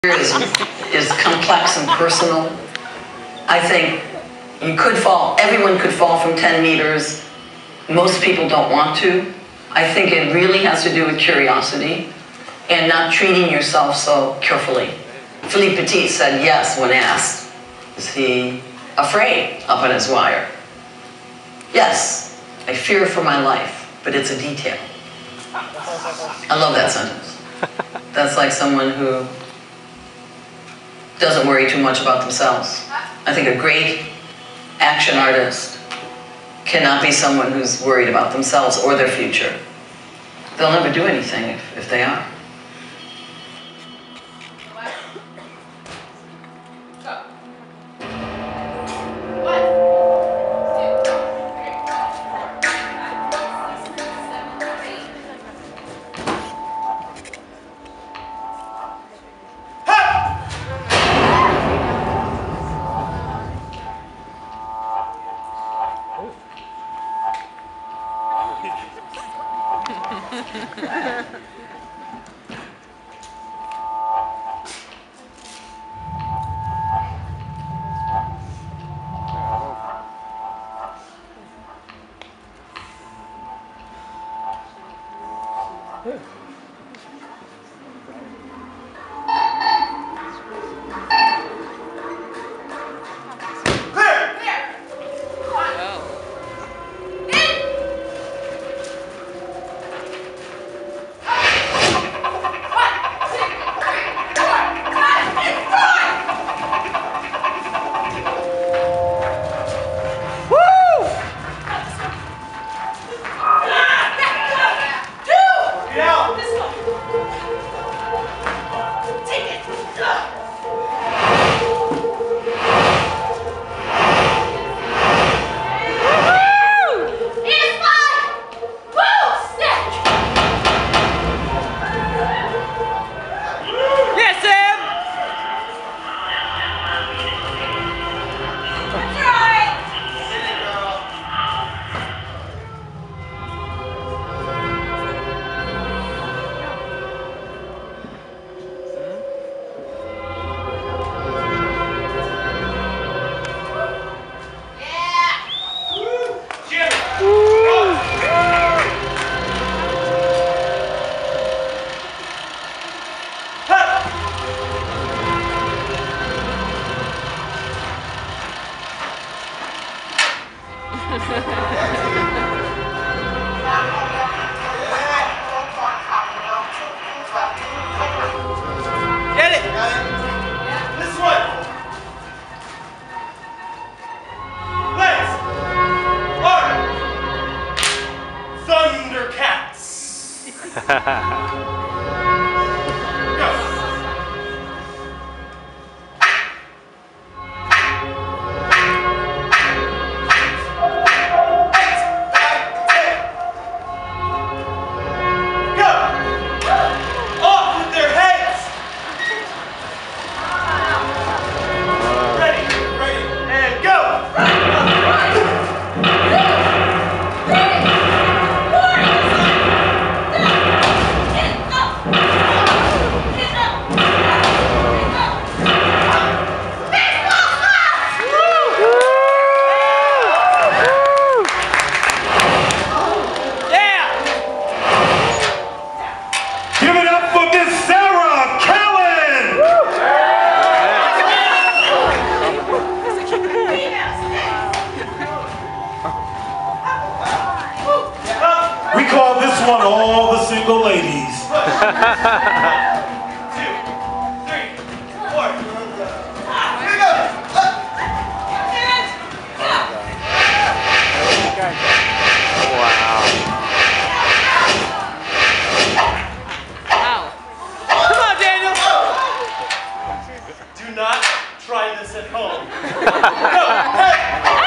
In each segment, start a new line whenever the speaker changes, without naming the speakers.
is complex and personal. I think everyone could fall from 10 meters. Most people don't want to. I think it really has to do with curiosity and not treating yourself so carefully. Philippe Petit said yes when asked, is he afraid up on his wire? Yes, I fear for my life, but it's a detail. I love that sentence. That's like someone who doesn't worry too much about themselves. I think a great action artist cannot be someone who's worried about themselves or their future. They'll never do anything if they are.
Get it! This one! Legs! Arm! Thundercats! Go! All the single ladies. 1, 2, 3, 4. Here we go.
Wow.
Come on, Daniel. Do not try this at home. Go. Hey.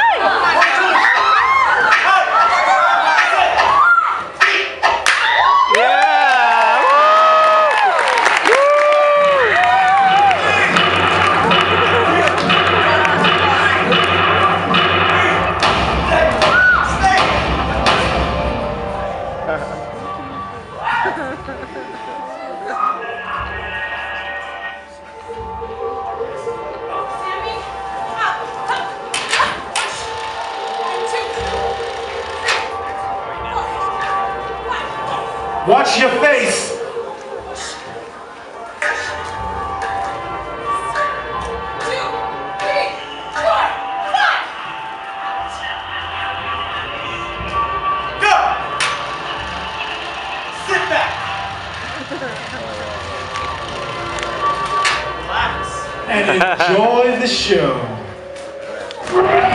Watch your face. And enjoy the show.